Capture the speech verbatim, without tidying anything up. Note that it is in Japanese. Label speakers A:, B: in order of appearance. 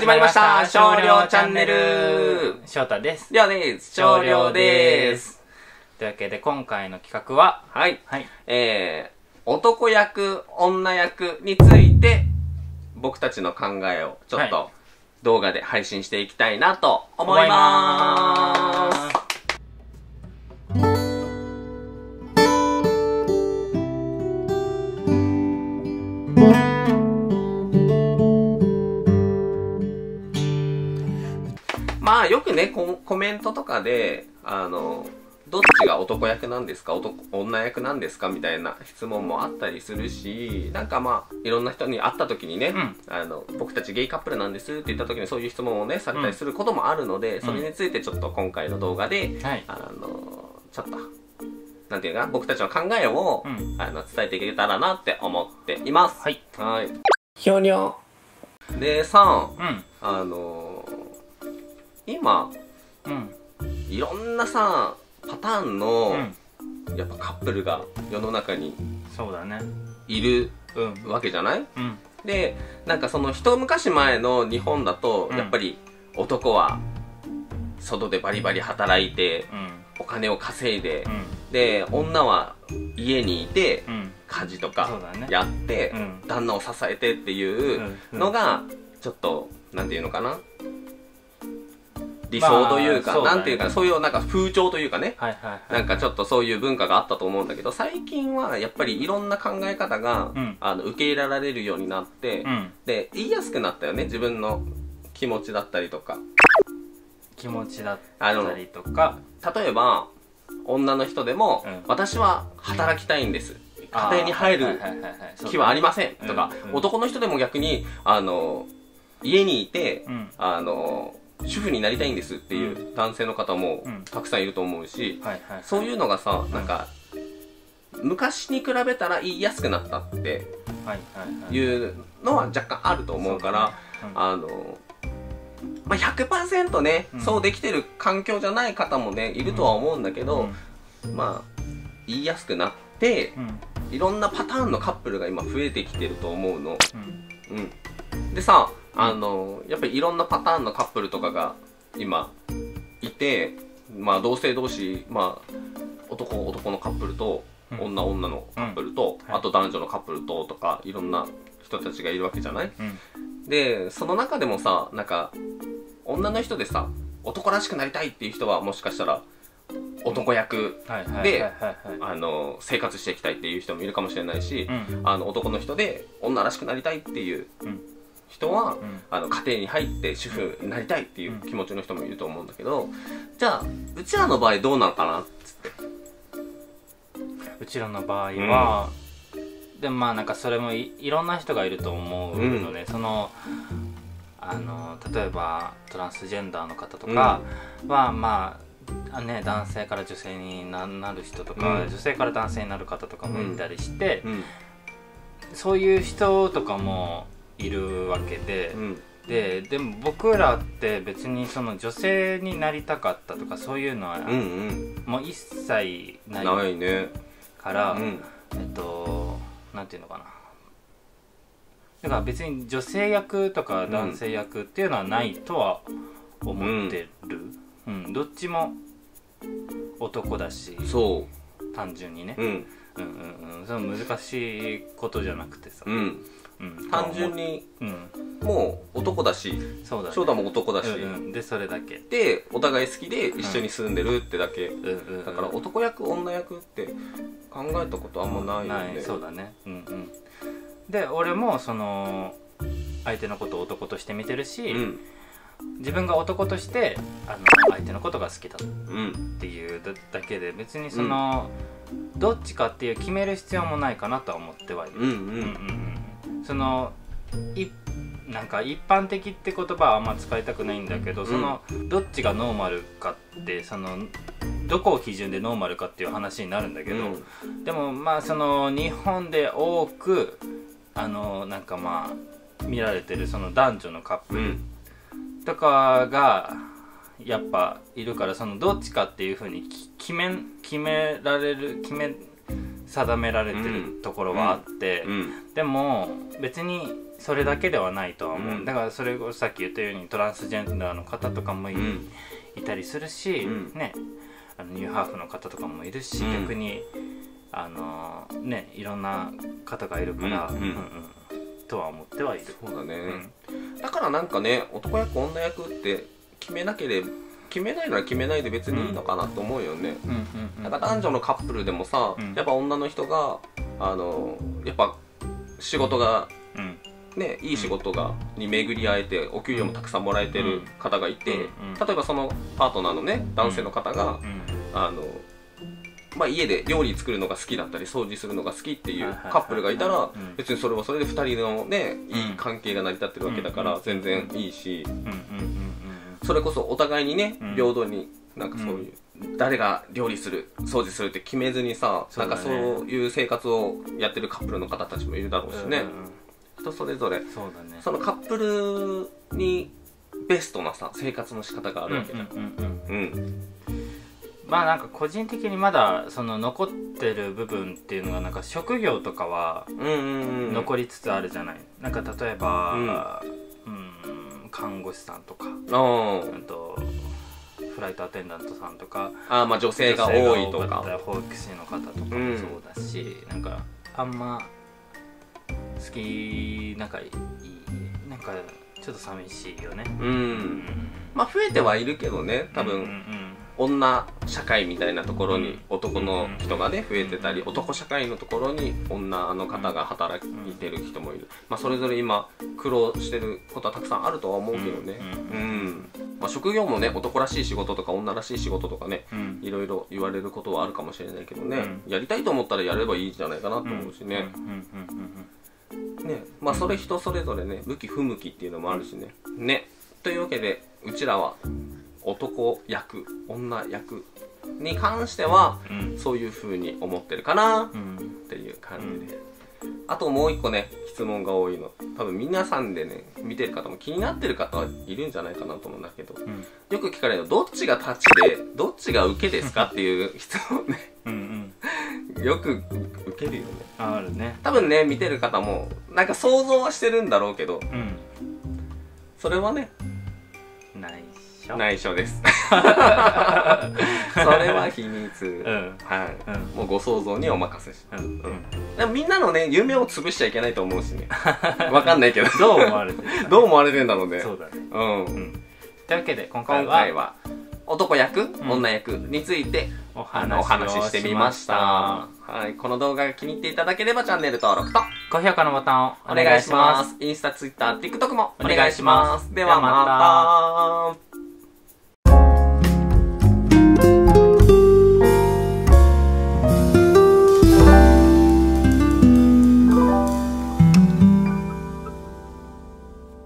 A: 始まりました少量チャンネル。
B: 翔太です。
A: りょうです。少量です。
B: というわけで今回の企画は
A: はい、はい、えー、男役女役について僕たちの考えをちょっと動画で配信していきたいなと思いまーす。まあよくね コ, コメントとかであのどっちが男役なんですか男女役なんですかみたいな質問もあったりするし、なんかまあいろんな人に会った時にね、うん、あの僕たちゲイカップルなんですって言った時にそういう質問をねされたりすることもあるので、うん、それについてちょっと今回の動画で、うん、あのちょっとなんていうか僕たちの考えを、うん、あの伝えていけたらなって思っています。はい。はい。ひょにょでさ、うん、あの今、うん、いろんなさパターンの、うん、やっぱカップルが世の中に
B: そうだね
A: いるわけじゃない、うん、でなんかその一昔前の日本だと、うん、やっぱり男は外でバリバリ働いて、うん、お金を稼いで、うん、で女は家にいて、うん、家事とかやって、ねうん、旦那を支えてっていうのが、うん、ちょっとなんていうのかな理想というか、まあ、なんていうか、そういうなんか風潮というかね、はいはいはい、なんかちょっとそういう文化があったと思うんだけど、最近はやっぱりいろんな考え方が、うん、あの受け入れられるようになって、うん、で言いやすくなったよね、自分の気持ちだったりとか
B: 気持ちだったりとか、
A: 例えば女の人でも、うん、私は働きたいんです、家庭に入る気はありませんとか、うんうん、男の人でも逆にあの家にいて、うん、あの主婦になりたいんですっていう男性の方もたくさんいると思うし、そういうのがさ、なんか昔に比べたら言いやすくなったっていうのは若干あると思うから、あのまあ ひゃくパーセント ね、そうできてる環境じゃない方もねいるとは思うんだけど、まあ言いやすくなっていろんなパターンのカップルが今増えてきてると思うの。うんでさ、あのやっぱりいろんなパターンのカップルとかが今いて、まあ同性同士、まあ男男のカップルと女女のカップルと、うん、あと男女のカップルととかいろんな人たちがいるわけじゃない、うん、でその中でもさ、なんか女の人でさ男らしくなりたいっていう人はもしかしたら男役で生活していきたいっていう人もいるかもしれないし、うん、あの男の人で女らしくなりたいっていう、うん人は、うん、あの家庭に入って主婦になりたいっていう気持ちの人もいると思うんだけど、じゃあうちらの場合どうなのかなっつって。
B: うちらの場合は、うん、でもまあなんかそれも い, いろんな人がいると思うので、うん、そのあの例えばトランスジェンダーの方とかは、うん、まあね、男性から女性に な, なる人とか、うん、女性から男性になる方とかもいたりして、うんうん、そういう人とかもいるわけで、うん、で, でも僕らって別にその女性になりたかったとかそういうのは、うんうん、もう一切ない
A: ないね
B: から、うん、えっとなんていうのかな、だから別に女性役とか男性役っていうのはないとは思ってる、うんうん、どっちも男だし、そう単純にね、うんうんうんうん、その難しいことじゃなくてさ、うん
A: うん、単純に、うん、もう男だし、そうだね、翔太も男だし、うん
B: うん、でそれだけ
A: でお互い好きで一緒に住んでるってだけ、うん、だから男役女役って考えたことあんまないよね、
B: ない、そうだね、うんうん、で俺もその相手のことを男として見てるし、うん、自分が男としてあの相手のことが好きだっていうだけで別にその、うん、どっちかっていう決める必要もないかなとは思ってはいる。うんうんうんうん、そのいなんか一般的って言葉はあんま使いたくないんだけど、そのどっちがノーマルかってそのどこを基準でノーマルかっていう話になるんだけど、うん、でもまあその日本で多くあのなんかまあ見られてるその男女のカップルとかがやっぱいるから、そのどっちかっていう風に決め決められる決め定められてるところはあって、うんうん、でも別にそれだけではないとは思う、うん、だからそれをさっき言ったようにトランスジェンダーの方とかも い,、うん、いたりするし、うん、ね、あのニューハーフの方とかもいるし、うん、逆にあのー、ね、いろんな方がいるから、うんうんうん、とは思ってはいる。
A: そうだね、うん、だからなんかね、男役女役って決めなければ決めないなら決めないで別にいいのかなと思うよね。なんか男女のカップルでもさ、うん、やっぱ女の人があのやっぱ仕事が、うんね、いい仕事がに巡り会えてお給料もたくさんもらえてる方がいて、例えばそのパートナーのね男性の方が、あのまあ、家で料理作るのが好きだったり掃除するのが好きっていうカップルがいたら、別にそれはそれでふたりのねいい関係が成り立ってるわけだから全然いいし、それこそお互いにね平等になんかそういう誰が料理する掃除するって決めずにさ、なんかそういう生活をやってるカップルの方たちもいるだろうしね、人それぞれそうだね、そのカップルにベストなさ生活の仕方があるわけだ。
B: まあなんか個人的にまだその残ってる部分っていうのがなんか職業とかは残りつつあるじゃない。なんか例えば、うんうん、看護師さんとか、あとフライトアテンダントさんとか、
A: あ、まあ女性が多いとか、
B: 保育士の方とかもそうだし、うん、なんかあんま好き、なんかいい、なんかちょっと寂しいよね。うん、うん、
A: まあ増えてはいるけどね、多分、うんうんうん、女社会みたいなところに男の人がね増えてたり、男社会のところに女の方が働いてる人もいる。まあそれぞれ今苦労してることはたくさんあるとは思うけどね。うん、うん、まあ職業もね、男らしい仕事とか女らしい仕事とかね、うん、いろいろ言われることはあるかもしれないけどね、うん、やりたいと思ったらやればいいんじゃないかなと思うしね。ね、まあそれ人それぞれね、向き不向きっていうのもあるしね。ね、というわけでうちらは男役女役に関しては、うん、そういう風に思ってるかなっていう感じで、うん、あともう一個ね質問が多いの、多分皆さんでね見てる方も気になってる方はいるんじゃないかなと思うんだけど、うん、よく聞かれるの、どっちが立ちでどっちが受けですかっていう質問ねうん、うん、よく受けるよね。
B: あるね。
A: 多分ね見てる方もなんか想像はしてるんだろうけど、うん、それはね
B: ない
A: 内緒ですそれは秘密、うん、はい、うん、もうご想像にお任せします、うんうん、でもみんなのね夢を潰しちゃいけないと思うしねわかんないけど
B: どう思われてる
A: どう思われてるんだろうね。
B: そうだね、
A: うん、うん、
B: というわけで今回は、
A: 今回は男役、うん、女役についてお話ししてみました。はい、この動画が気に入っていただければチャンネル登録と
B: 高評価のボタンをお願いします。
A: インスタ、ツイッター、ティックトックもお願いします。ではまた。